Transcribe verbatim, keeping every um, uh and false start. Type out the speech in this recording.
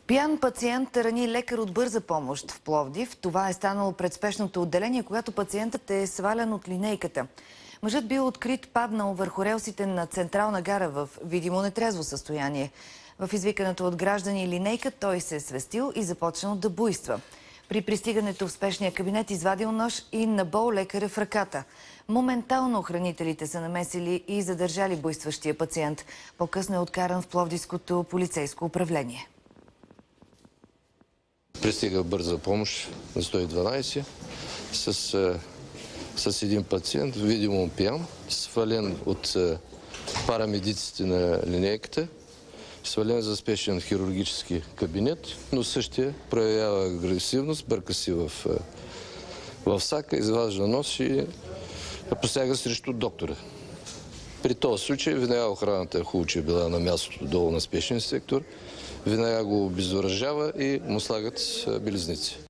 Пиян пациент рани лекар от бърза помощ в Пловдив. Това е станало пред спешното отделение, когато пациентът е свалян от линейката. Мъжът бил открит паднал върху релсите на Централна гара в видимо нетрезво състояние. В извиканата от граждани линейка той се е свестил и започнал да буйства. При пристигането в спешния кабинет извадил нож и набол лекаря в ръката. Моментално охранителите са намесили и задържали буйстващия пациент. По-късно е откаран в Пловдивското полицейско управление. Пристига бърза помощ на сто и дванадесет с, с един пациент, видимо пиян, свален от парамедиците на линейката, свален за спешен хирургически кабинет, но същия проявява агресивност, бърка си в, в сака, изважда нож и посяга срещу доктора. При този случай веднага охраната е хубаво, че е била на мястото долу на спешен сектор, веднага го обезоръжава и му слагат белезници.